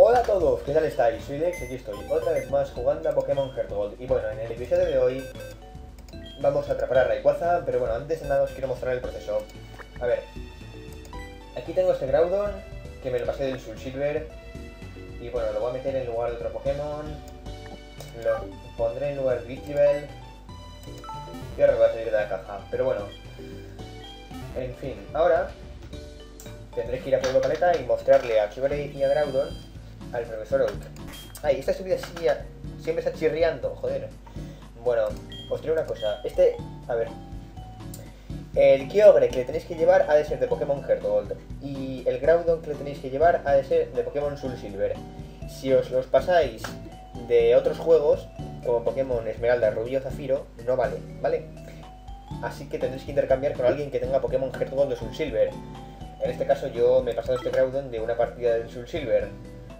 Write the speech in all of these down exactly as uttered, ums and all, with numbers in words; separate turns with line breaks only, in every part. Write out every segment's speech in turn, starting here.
Hola a todos, ¿qué tal estáis? Soy Lex y aquí estoy, otra vez más jugando a Pokémon Heart Gold. Y bueno, en el episodio de hoy vamos a atrapar a Rayquaza, pero bueno, antes de nada os quiero mostrar el proceso. A ver, aquí tengo este Groudon, que me lo pasé del Soul Silver. Y bueno, lo voy a meter en lugar de otro Pokémon. Lo pondré en lugar de Victreebel. Y ahora me va a salir de la caja, pero bueno. En fin, ahora tendré que ir a Pueblo Caleta y mostrarle a Kyogre y a Groudon al profesor Oak. Ay, esta subida sí ya siempre está chirriando, joder. Bueno, os diré una cosa. Este, a ver. El Kyogre que le tenéis que llevar ha de ser de Pokémon Heart Gold. Y el Groudon que le tenéis que llevar ha de ser de Pokémon Soul Silver. Si os los pasáis de otros juegos, como Pokémon Esmeralda, Rubí o Zafiro, no vale, ¿vale? Así que tendréis que intercambiar con alguien que tenga Pokémon Heart Gold o Soul Silver. En este caso yo me he pasado este Groudon de una partida del Soul Silver.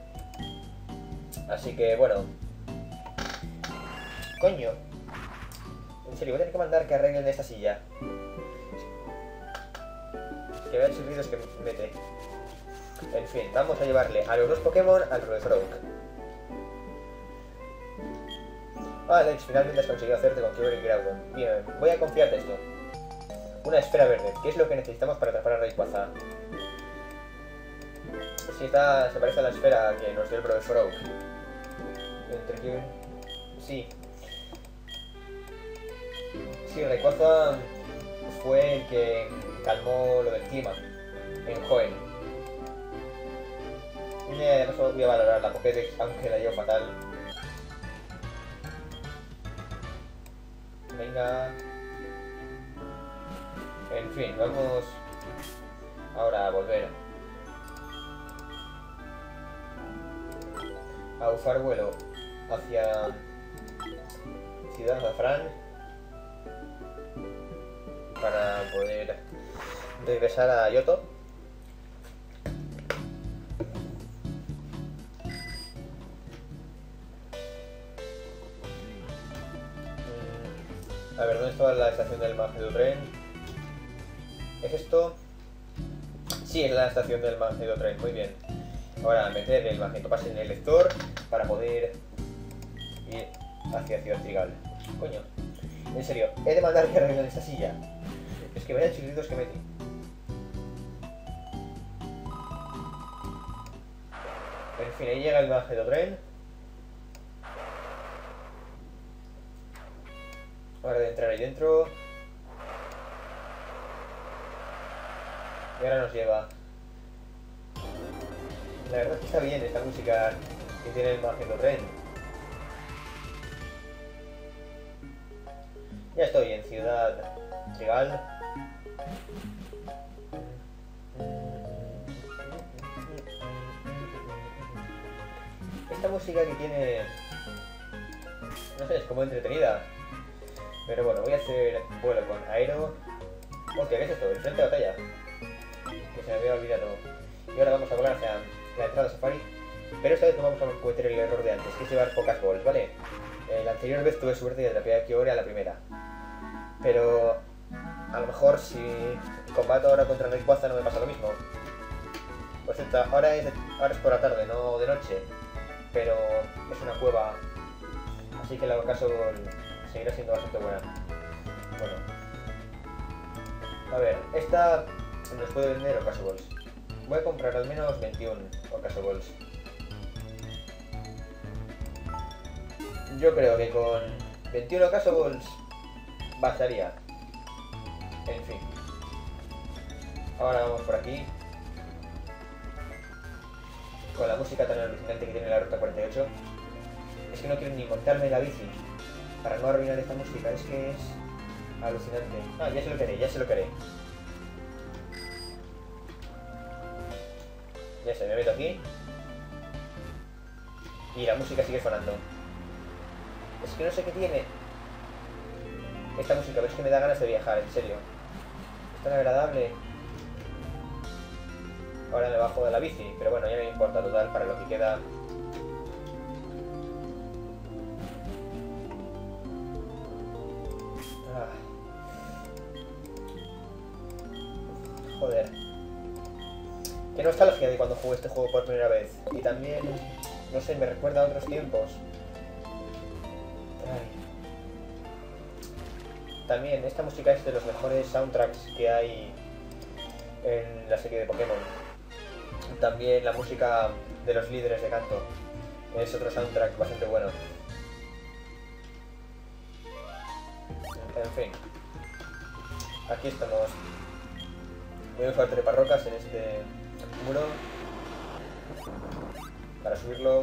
Así que bueno. Coño. En serio, voy a tener que mandar que arreglen esta silla. Que vea chirridos que mete. En fin, vamos a llevarle a los dos Pokémon al profesor Oak. Ah, Lex, finalmente has conseguido hacerte con Kyogre y Groudon. Bien, voy a confiarte esto. Una esfera verde, ¿qué es lo que necesitamos para atrapar a Rayquaza? Si esta se parece a la esfera que nos dio el profesor Oak. Entre que... Sí. Sí, Rayquaza fue el que calmó lo del clima en Hoenn. Eh, no solo voy a valorar la Pokédex, aunque la llevo fatal. Venga. En fin, vamos ahora a volver a usar vuelo hacia Ciudad Azafrán para poder regresar a Yoto. A ver, ¿dónde estaba la estación del Magneto Tren? ¿Es esto? Sí, es la estación del Magneto Tren, muy bien. Ahora meter el Magneto Pase en el lector para poder ir hacia Ciudad Trigal. Coño, en serio, he de mandar que arreglen esta silla. Es que vaya chirridos que metí. En fin, ahí llega el Magneto Tren. Ahora de entrar ahí dentro. Y ahora nos lleva. La verdad es que está bien esta música que tiene el Magneto Tren. Ya estoy en Ciudad Trigal. Esta música que tiene... no sé, es como entretenida. Pero bueno, voy a hacer vuelo con Aero. Hostia, ¿qué es esto? El frente de batalla. Que se me había olvidado. Y ahora vamos a volar hacia la entrada de Safari. Pero esta vez no vamos a cometer el error de antes, que es llevar pocas balls, ¿vale? Eh, la anterior vez tuve suerte y atrapé a Kyogre a la primera. Pero a lo mejor si combato ahora contra Rayquaza no me pasa lo mismo. Por cierto, ahora es, de, ahora es por la tarde, no de noche. Pero es una cueva. Así que la caso seguirá siendo bastante buena. Bueno. A ver, esta nos puede vender Ocasoballs. Voy a comprar al menos veintiún Ocasoballs. Yo creo que con veintiún Ocasoballs bastaría. En fin. Ahora vamos por aquí. Con la música tan alucinante que tiene la ruta cuarenta y ocho. Es que no quiero ni montarme la bici para no arruinar esta música, es que es alucinante. Ah, ya se lo queré, ya se lo queré. Ya sé, me meto aquí. Y la música sigue sonando. Es que no sé qué tiene esta música, pero es que me da ganas de viajar, en serio. Es tan agradable. Ahora me bajo de la bici, pero bueno, ya me importa total para lo que queda. Ah. Joder. Qué nostalgia de cuando jugué este juego por primera vez. Y también, no sé, me recuerda a otros tiempos. Ay. También, esta música es de los mejores soundtracks que hay en la serie de Pokémon. También la música de los líderes de canto es otro soundtrack bastante bueno. En fin, aquí estamos. Voy a usar treparrocas en este muro para subirlo.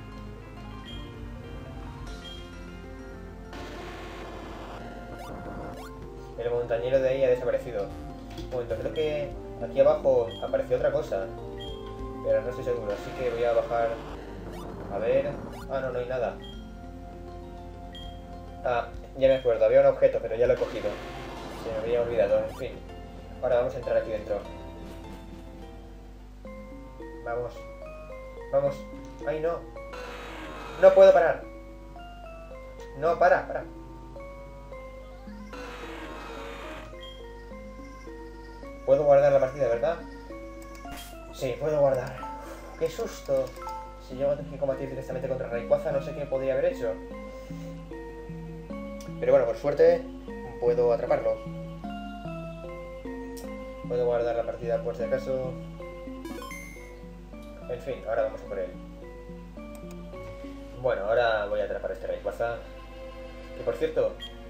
El montañero de ahí ha desaparecido. Un momento, creo que aquí abajo apareció otra cosa, pero no estoy seguro, así que voy a bajar. A ver... Ah, no, no hay nada. Ah, ya me acuerdo, había un objeto, pero ya lo he cogido. Se me había olvidado, en fin. Ahora vamos a entrar aquí dentro. Vamos. Vamos. ¡Ay, no! ¡No puedo parar! No, para, para. Puedo guardar la partida, ¿verdad? Sí, puedo guardar. ¡Qué susto! Si llego a tener que combatir directamente contra Rayquaza, no sé qué podría haber hecho. Pero bueno, por suerte, puedo atraparlo. Puedo guardar la partida por si acaso. En fin, ahora vamos a por él. Bueno, ahora voy a atrapar a este Rayquaza. Que por cierto...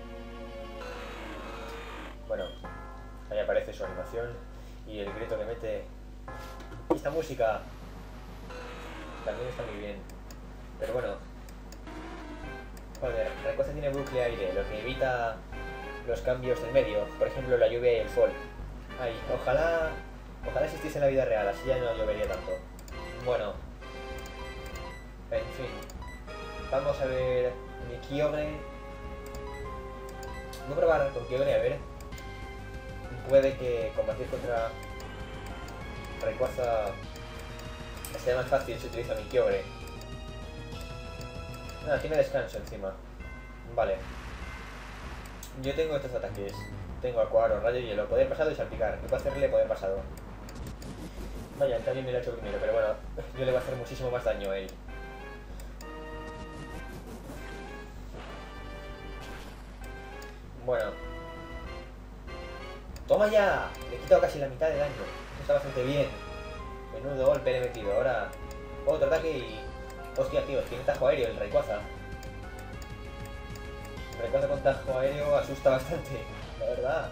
Bueno, ahí aparece su animación y el grito que mete. Y esta música también está muy bien. Pero bueno... Joder, Rayquaza tiene bucle aire, lo que evita los cambios del medio. Por ejemplo, la lluvia y el sol. Ay, ojalá... Ojalá existiese en la vida real, así ya no llovería tanto. Bueno... En fin... Vamos a ver... Mi Kyogre... Voy a probar con Kyogre, a ver... Puede que combatir contra Rayquaza sea más fácil si utiliza mi Kyogre. Ah, tiene descanso encima. Vale. Yo tengo estos ataques. Tengo Acuaro, Rayo, Hielo, Poder Pasado y Salpicar. Y puedo hacerle Poder Pasado. Vaya, también me lo ha hecho primero, pero bueno, yo le voy a hacer muchísimo más daño a él. Bueno. ¡Toma ya! Le he quitado casi la mitad de daño. Está bastante bien. Menudo golpe le he metido. Ahora otro ataque y... Hostia, tío, tiene tajo aéreo el Rayquaza. El Rayquaza con tajo aéreo asusta bastante, la verdad.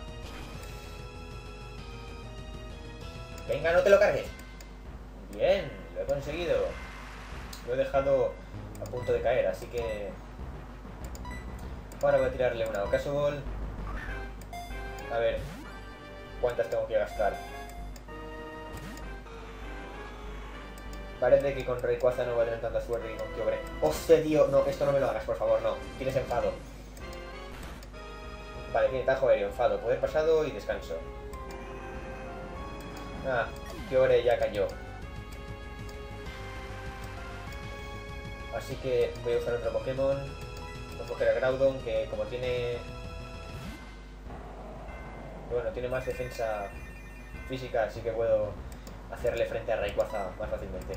Venga, no te lo cargues. Bien, lo he conseguido. Lo he dejado a punto de caer, así que... Ahora voy a tirarle una Ocaso Ball. A ver... ¿Cuántas tengo que gastar? Parece que con Rayquaza no va a tener tanta suerte que con Kyogre. ¡Hostia, tío! No, esto no me lo hagas, por favor, no. Tienes enfado. Vale, tiene tajo aéreo, enfado, poder pasado y descanso. Ah, Kyogre ya cayó. Así que voy a usar otro Pokémon. Voy a coger a Groudon, que como tiene... Bueno, tiene más defensa física, así que puedo hacerle frente a Rayquaza más fácilmente.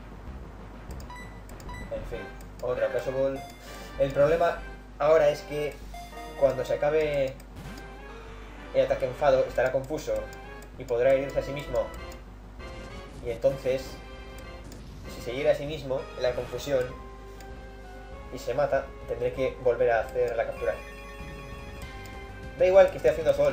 En fin, otra Ocaso Ball. El problema ahora es que cuando se acabe el ataque enfado estará confuso y podrá herirse a sí mismo. Y entonces, si se hiere a sí mismo en la confusión y se mata, tendré que volver a hacer la captura. Da igual que esté haciendo sol.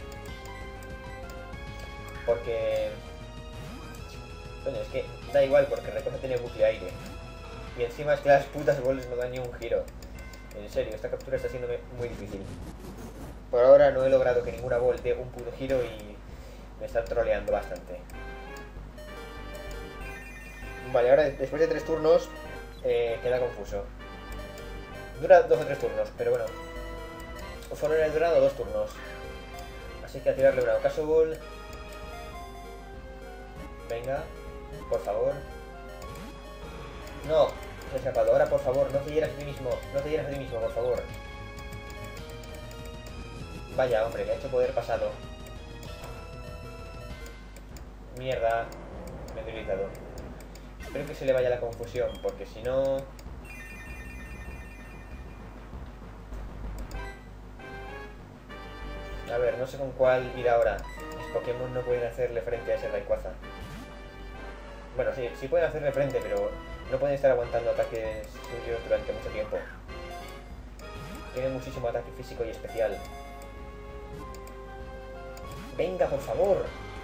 Porque... Bueno, es que da igual porque Rayquaza tiene bucle aire. Y encima es que las putas bolas no dan ni un giro. En serio, esta captura está siendo muy difícil. Por ahora no he logrado que ninguna bol dé un puto giro y me están troleando bastante. Vale, ahora después de tres turnos eh, queda confuso. Dura dos o tres turnos, pero bueno. Solo le ha durado dos turnos. Así que a tirarle una Ocaso Ball. Venga, por favor. No, se ha escapado. Ahora, por favor, no te hieras a ti mismo. No te hieras a ti mismo, por favor. Vaya, hombre, le ha hecho poder pasado. Mierda. me he debilitado. Espero que se le vaya la confusión, porque si no... A ver, no sé con cuál ir ahora. Los Pokémon no pueden hacerle frente a ese Rayquaza. Bueno, sí, sí pueden hacerle frente, pero no pueden estar aguantando ataques suyos durante mucho tiempo. Tiene muchísimo ataque físico y especial. ¡Venga, por favor!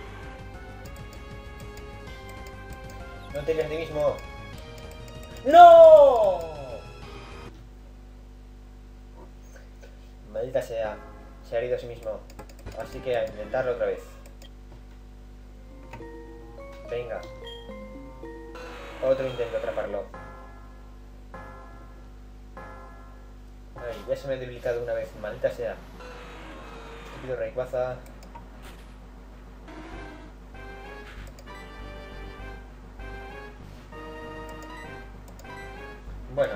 ¡No te lías de mismo! ¡No! Maldita sea. Se ha herido a sí mismo. Así que a intentarlo otra vez. Venga. Otro intento de atraparlo. Ay, ya se me ha debilitado una vez. Maldita sea. Estúpido Rayquaza. Bueno.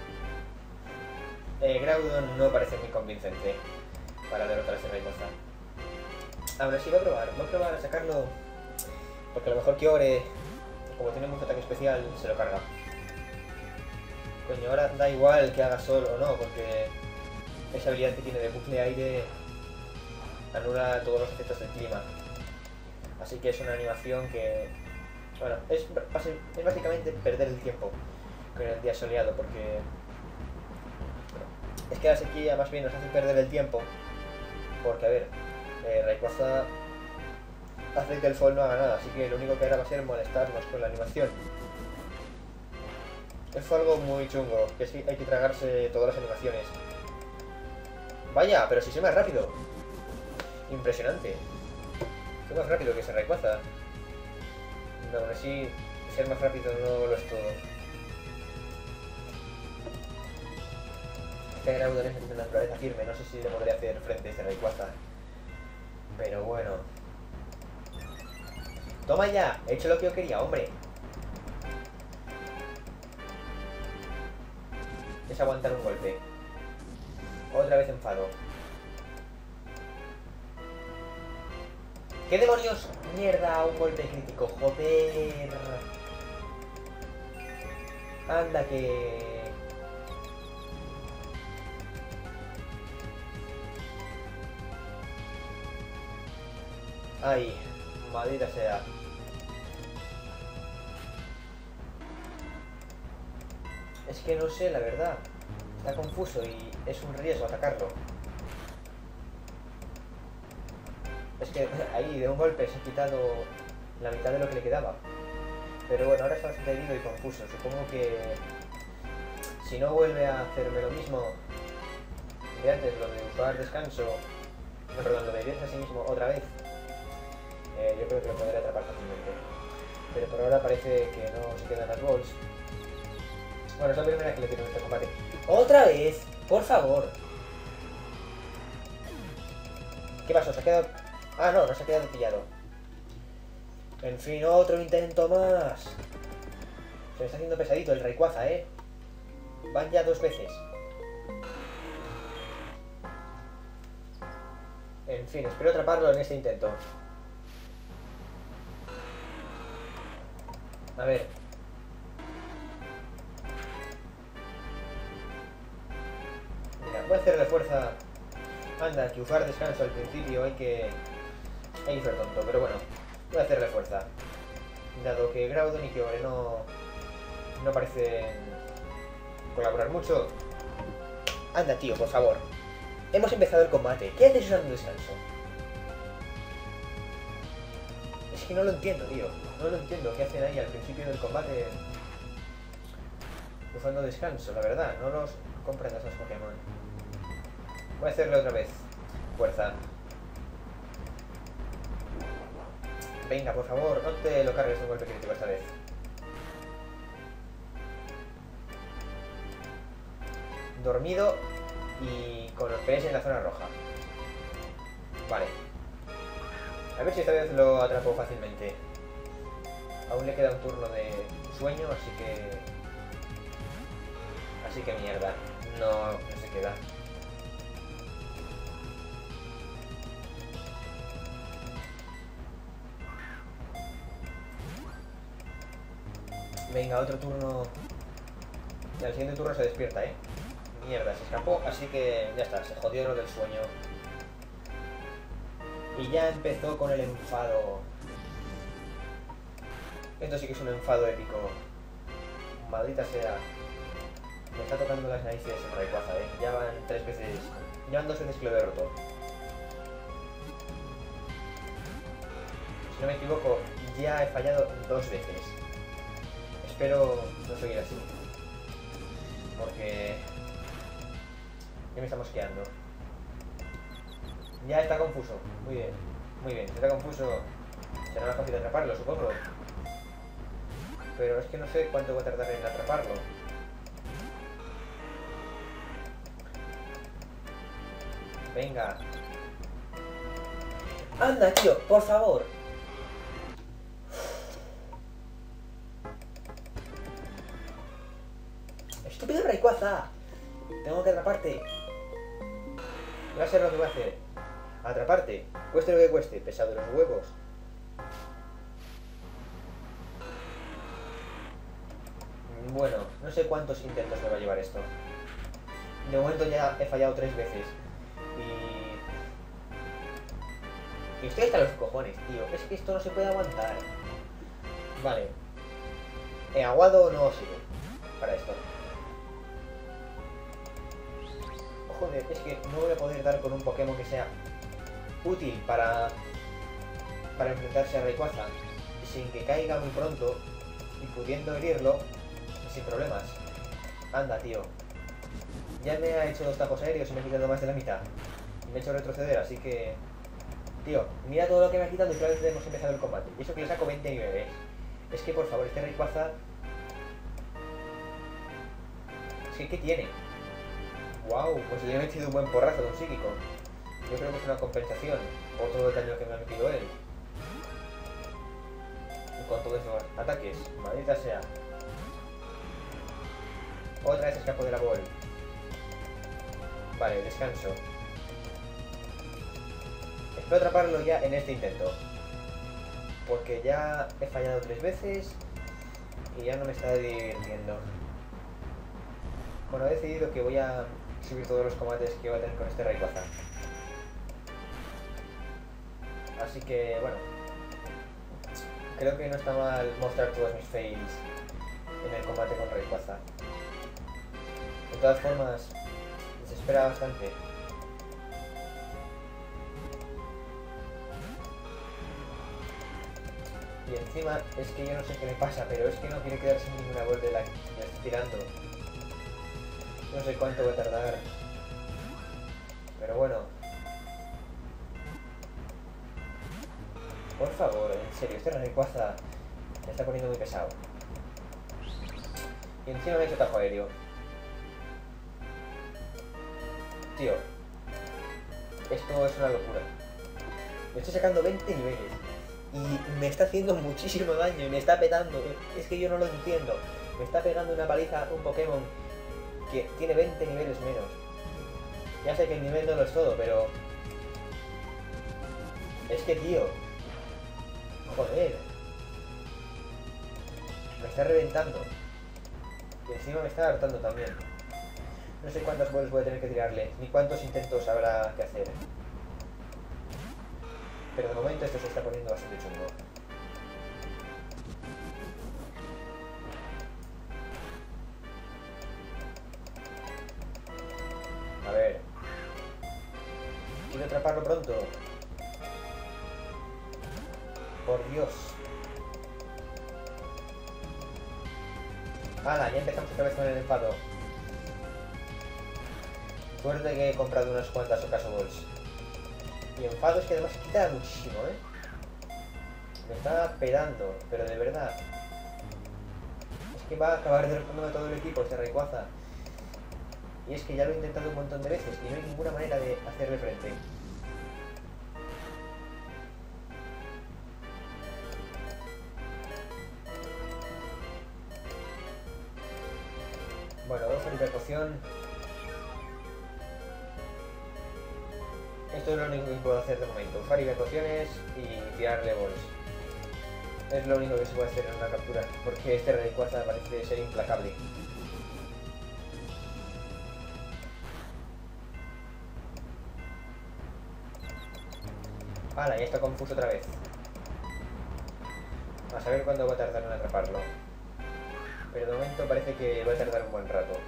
Eh, Groudon no parece muy convincente para derrotar a ese Rayquaza. Ahora sí, voy a probar. Voy a probar a sacarlo. Porque a lo mejor Kyogre, como tiene mucho ataque especial, se lo carga. Coño, ahora da igual que haga sol o no, porque esa habilidad que tiene de bucle aire anula todos los efectos del clima. Así que es una animación que... Bueno, es, es básicamente perder el tiempo con el día soleado, porque... Bueno, es que la sequía más bien nos hace perder el tiempo. Porque, a ver, eh, Rayquaza hace que el sol no haga nada, así que lo único que hará va a ser molestarnos con la animación. Es algo muy chungo, que sí hay que tragarse todas las animaciones. Vaya, pero si soy más rápido. Impresionante. Soy más rápido que ese Rayquaza. No, aún así, ser más rápido no lo es todo. Este Groudon es de naturaleza firme, no sé si le podré hacer frente a este Rayquaza. Pero bueno. ¡Toma ya! He hecho lo que yo quería, hombre. Es aguantar un golpe. Otra vez enfado. ¿Qué demonios? Mierda, un golpe crítico, joder. Anda que... Ay, maldita sea. Es que no sé, la verdad. Está confuso y es un riesgo atacarlo. Es que ahí de un golpe se ha quitado la mitad de lo que le quedaba. Pero bueno, ahora está bastante herido y confuso. Supongo que si no vuelve a hacerme lo mismo de antes, lo de usar descanso, no, perdón, lo de irse a sí mismo otra vez, eh, yo creo que lo podré atrapar fácilmente. Pero por ahora parece que no se quedan las balls. Bueno, es la primera vez que le tiro en este combate. ¡Otra vez! ¡Por favor! ¿Qué pasó? ¿Se ha quedado...? Ah, no, no se ha quedado pillado. En fin, otro intento más. Se me está haciendo pesadito el Rayquaza, ¿eh? Van ya dos veces. En fin, espero atraparlo en este intento. A ver. Mira, voy a hacerle fuerza. Anda, que usar descanso al principio hay que... Hay que ser tonto, pero bueno. Voy a hacerle fuerza. Dado que Groudon y Kyogre no... No parecen colaborar mucho. Anda, tío, por favor. Hemos empezado el combate. ¿Qué haces usando descanso? Es que no lo entiendo, tío. No lo entiendo. ¿Qué hacen ahí al principio del combate usando descanso? La verdad, no los comprendo esos Pokémon. Voy a hacerle otra vez. Fuerza. Venga, por favor, no te lo cargues un golpe crítico esta vez. Dormido y con los pies en la zona roja. Vale. A ver si esta vez lo atrapo fácilmente. Aún le queda un turno de sueño, así que... Así que mierda. No, no se queda. Venga, otro turno. Y al siguiente turno se despierta, ¿eh? Mierda, se escapó, así que ya está, se jodió lo del sueño. Y ya empezó con el enfado. Esto sí que es un enfado épico. Maldita sea. Me está tocando las narices el Rayquaza, ¿eh? Ya van tres veces... Ya van dos veces que lo he roto. Si no me equivoco, ya he fallado dos veces. Espero no seguir así. Porque... ya me está mosqueando. Ya está confuso. Muy bien. Muy bien. Si está confuso, será más fácil atraparlo, supongo. Pero es que no sé cuánto va a tardar en atraparlo. Venga. Anda, tío, por favor. Estúpido Rayquaza. Tengo que atraparte. Va a ser lo que voy a hacer. Atraparte. Cueste lo que cueste. Pesado de los huevos. Bueno, no sé cuántos intentos me va a llevar esto. De momento ya he fallado tres veces. Y... y estoy hasta los cojones, tío. Es que esto no se puede aguantar. Vale. ¿He aguado no sirve para esto? Joder, es que no voy a poder dar con un Pokémon que sea útil para... para enfrentarse a Rayquaza sin que caiga muy pronto y pudiendo herirlo sin problemas. Anda, tío. Ya me ha hecho dos tapos aéreos y me ha quitado más de la mitad. Y me ha hecho retroceder, así que... Tío, mira todo lo que me ha quitado y otra vez hemos empezado el combate. Y eso que le saco veinte niveles. Es que, por favor, este Rayquaza... Es que, ¿qué tiene? Wow, pues le he metido un buen porrazo de un psíquico. Yo creo que es una compensación por todo el daño que me ha metido él. Y con todos esos ataques, maldita sea. Otra vez escapo de la bol. Vale, descanso. Espero atraparlo ya en este intento. Porque ya he fallado tres veces y ya no me está divirtiendo. Bueno, he decidido que voy a subir todos los combates que voy a tener con este Rayquaza. Así que, bueno. Creo que no está mal mostrar todos mis fails en el combate con Rayquaza. De todas formas, desespera bastante. Y encima, es que yo no sé qué le pasa, pero es que no quiere quedarse en ninguna bol de la que me estoy tirando. No sé cuánto va a tardar. Pero bueno. Por favor, en serio, este Rayquaza me está poniendo muy pesado. Y encima me he hecho tajo aéreo. Tío, esto es una locura. Me estoy sacando veinte niveles y me está haciendo muchísimo daño y me está petando. Es que yo no lo entiendo. Me está pegando una paliza un Pokémon que tiene veinte niveles menos. Ya sé que el nivel no lo es todo, pero... es que, tío... joder. Me está reventando. Y encima me está hartando también. No sé cuántas bolas voy a tener que tirarle, ni cuántos intentos habrá que hacer. Pero de momento esto se está poniendo bastante chungo. A ver. Quiero atraparlo pronto. Por Dios. ¡Hala! Ya empezamos otra vez con el enfado. Suerte que he comprado unas cuantas Ocaso Balls. Y enfado es que además quita muchísimo, ¿eh? Me está pedando, pero de verdad. Es que va a acabar derrotando a todo el equipo este Rayquaza. Y es que ya lo he intentado un montón de veces y no hay ninguna manera de hacerle frente. Bueno, dos de poción. Esto es lo único que puedo hacer de momento. Usar pociones y tirarle bols. Es lo único que se puede hacer en una captura, porque este Rayquaza parece ser implacable. ¡Hala! Ya está confuso otra vez. A saber cuándo va a tardar en atraparlo. Pero de momento parece que va a tardar un buen rato.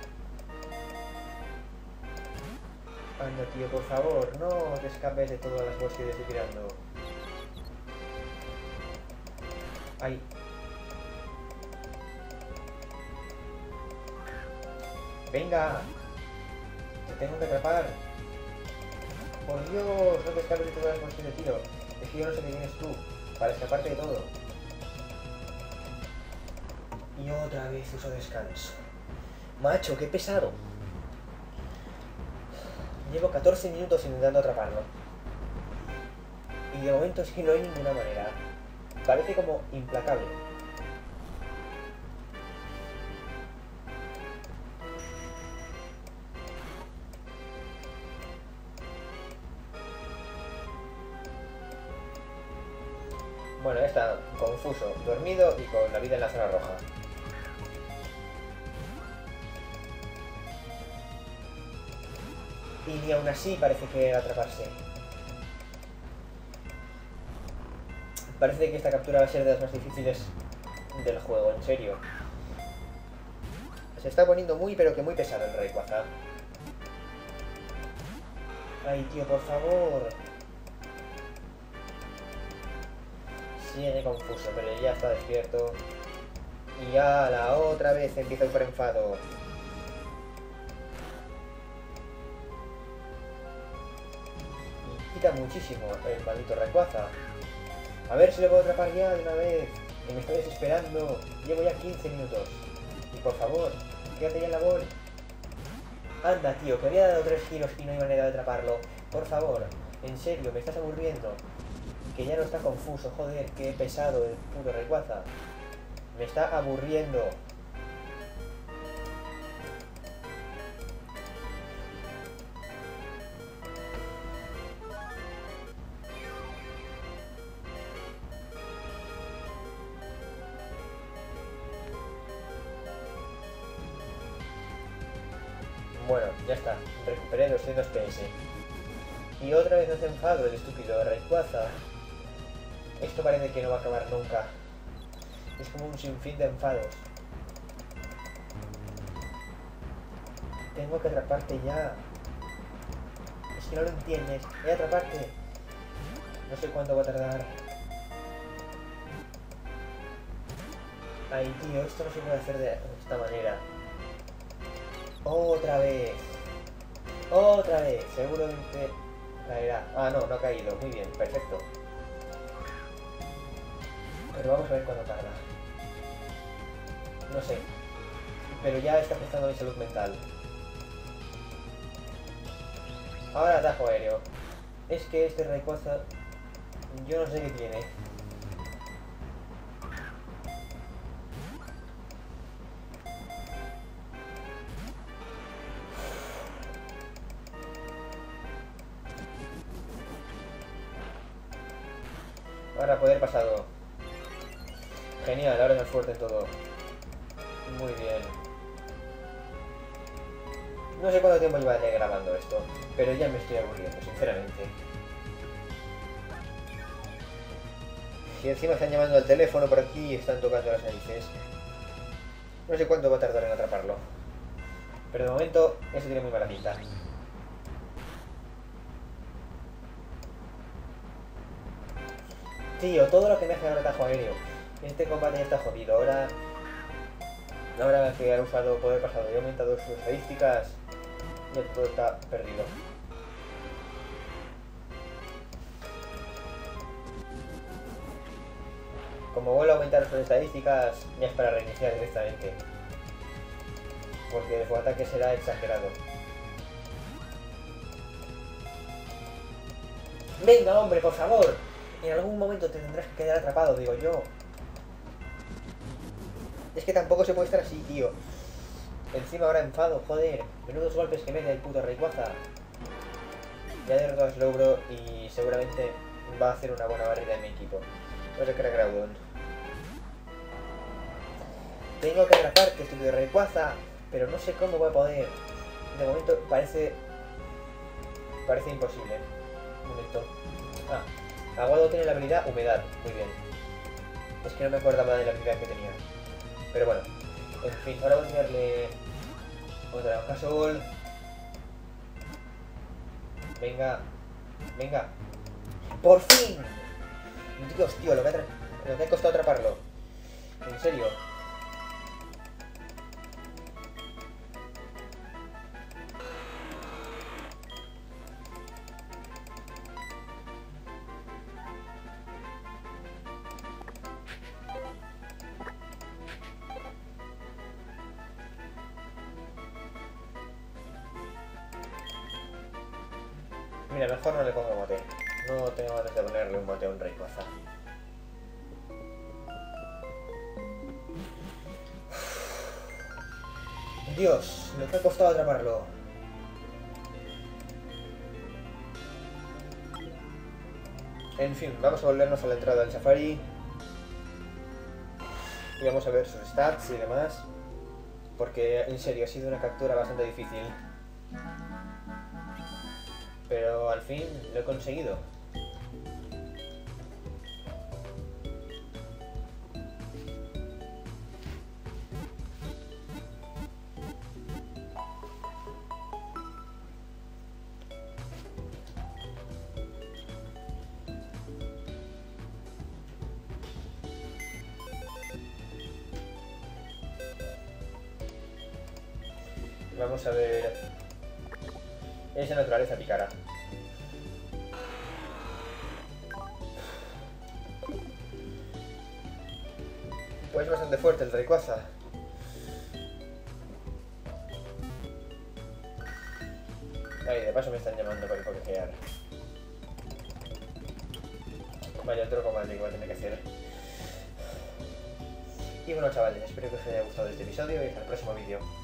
Anda, tío, por favor, no te escapes de todas las bolas que te estoy tirando. ¡Ay! ¡Venga! ¡Te tengo que atrapar! ¡Por Dios! No te escapes de todas las bolas que te tiro. Es que yo no sé qué tienes tú para escaparte de todo. Y otra vez uso descanso. Macho, qué pesado. Llevo catorce minutos intentando atraparlo. Y de momento es que no hay ninguna manera. Parece como implacable. Bueno, ya está confuso, dormido y con la vida en la zona roja. Y ni aún así parece que atraparse. Parece que esta captura va a ser de las más difíciles del juego, en serio. Se está poniendo muy pero que muy pesado el Rayquaza. Ay, tío, por favor. Sigue confuso, pero ya está despierto. Y ya la otra vez empieza el enfado. Y quita muchísimo el maldito Rayquaza. A ver si lo puedo atrapar ya de una vez. Que me estoy desesperando. Llevo ya quince minutos. Y por favor, quédate ya en la bol. Anda, tío, que había dado tres giros y no hay manera de atraparlo. Por favor, en serio, me estás aburriendo. Que ya no está confuso, joder, qué pesado el puto Rayquaza. Me está aburriendo. Bueno, ya está, recuperé doscientos P S. Y otra vez me hace enfado el estúpido Rayquaza. Esto parece que no va a acabar nunca. Es como un sinfín de enfados. Tengo que atraparte ya. Es que no lo entiendes. Voy a atraparte. No sé cuánto va a tardar. Ay, tío, esto no se puede hacer de esta manera. Otra vez. Otra vez. Seguramente caerá. Ah, no, no ha caído. Muy bien, perfecto. Pero vamos a ver cuándo tarda. No sé. Pero ya está afectando mi salud mental. Ahora atajo aéreo. Es que este Rayquaza... yo no sé qué tiene. Ahora poder pasado. Genial, ahora es más fuerte en todo. Muy bien. No sé cuánto tiempo llevaré grabando esto, pero ya me estoy aburriendo, sinceramente. Y encima están llamando al teléfono por aquí y están tocando las narices. No sé cuánto va a tardar en atraparlo. Pero de momento, eso tiene muy mala pinta. Tío, todo lo que me hace ahora atajo aéreo. Este combate ya está jodido. Ahora, ahora que ha usado poder pasado y ha aumentado sus estadísticas, ya todo está perdido. Como vuelvo a aumentar sus estadísticas, ya es para reiniciar directamente. Porque su ataque será exagerado. ¡Venga, hombre, por favor! En algún momento te tendrás que quedar atrapado, digo yo. Es que tampoco se puede estar así, tío. Encima ahora enfado, joder. Menudos golpes que mete el puto Rayquaza. Ya he derrotado a Slowbro y seguramente va a hacer una buena barrida en mi equipo. No sé qué era Groudon. Tengo que atrapar que estoy de Rayquaza, pero no sé cómo voy a poder. De momento parece... Parece imposible. Un momento. Ah, Aguado tiene la habilidad humedad. Muy bien. Es que no me acordaba de la habilidad que tenía. Pero bueno. En fin, ahora voy a tirarle... Otra hoja sol. Venga. Venga. ¡Por fin! Dios, tío, lo que ha, tra... lo que ha costado atraparlo. En serio. Mira, mejor no le pongo mote. No tengo ganas de ponerle un mote a un Rayquaza. Dios, lo que ha costado atraparlo. En fin, vamos a volvernos a la entrada del Safari. Y vamos a ver sus stats y demás. Porque, en serio, ha sido una captura bastante difícil. Pero al fin lo he conseguido. Vamos a ver... Esa naturaleza picara. Pues es bastante fuerte el Rayquaza. Ay, de paso me están llamando para pokear. Vaya, otro combate que voy a tener que hacer. Y bueno, chavales, espero que os haya gustado este episodio y hasta el próximo vídeo.